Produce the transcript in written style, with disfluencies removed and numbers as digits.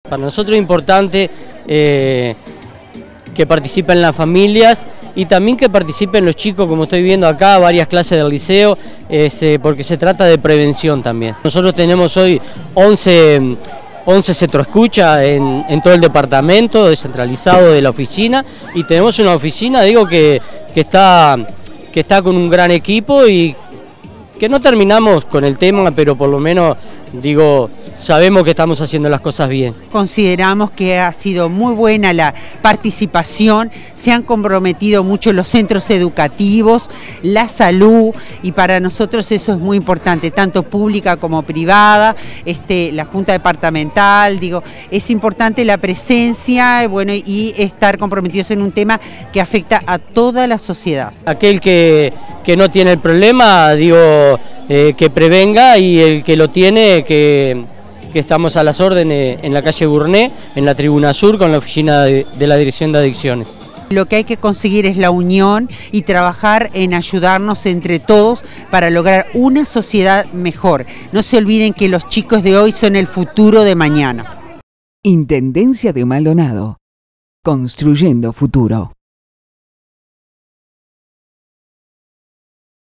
Para nosotros es importante que participen las familias y también que participen los chicos, como estoy viendo acá, varias clases del liceo, porque se trata de prevención también. Nosotros tenemos hoy 11 centroescuchas en todo el departamento, descentralizado de la oficina, y tenemos una oficina, digo, que está con un gran equipo y que no terminamos con el tema, pero por lo menos, digo, sabemos que estamos haciendo las cosas bien. Consideramos que ha sido muy buena la participación, se han comprometido mucho los centros educativos, la salud, y para nosotros eso es muy importante, tanto pública como privada, la Junta Departamental, digo, es importante la presencia, bueno, y estar comprometidos en un tema que afecta a toda la sociedad. Aquel que no tiene el problema, digo, que prevenga, y el que lo tiene, que estamos a las órdenes en la calle Burné, en la Tribuna Sur, con la oficina de la Dirección de Adicciones. Lo que hay que conseguir es la unión y trabajar en ayudarnos entre todos para lograr una sociedad mejor. No se olviden que los chicos de hoy son el futuro de mañana. Intendencia de Maldonado. Construyendo futuro.